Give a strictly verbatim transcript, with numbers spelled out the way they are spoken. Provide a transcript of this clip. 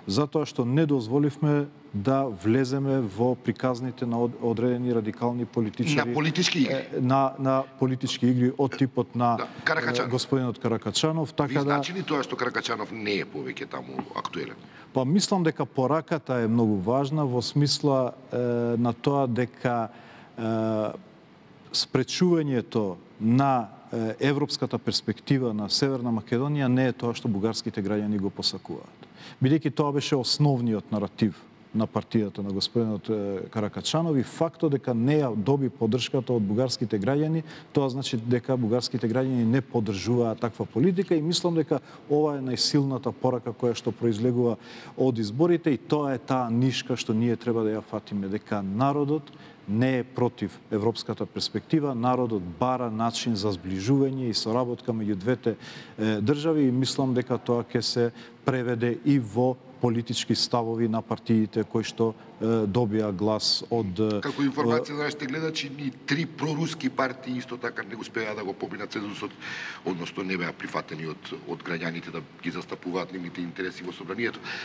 затоа што не дозволивме да влеземе во приказните на одредени радикални политичари. На политички игри. На, на политички игри од типот на да, Каракачанов. господинот Каракачанов. Така Ви да... значи ли тоа што Каракачанов не е повеќе таму актуелен? Па мислам дека пораката е многу важна во смисла е, на тоа дека е, спречувањето на е, европската перспектива на Северна Македонија не е тоа што бугарските граѓани го посакуваат. Бидејќи тоа беше основниот наратив на партијата на господинот Каракачанов и фактот дека не ја доби поддршката од бугарските граѓани, тоа значи дека бугарските граѓани не поддржуваат таква политика и мислам дека ова е најсилната порака која што произлегува од изборите и тоа е таа нишка што ние треба да ја фатиме, дека народот не е против европската перспектива, народот бара начин за зближување и соработка меѓу двете е, држави и мислам дека тоа ќе се преведе и во политички ставови на партиите кои што е, добија глас од... Како информација за нашите гледачи, ни три проруски партии исто така не успеа да го побинат цензусот, односно не беа прифатени од, од граѓаните да ги застапуваат нивните интереси во собранието.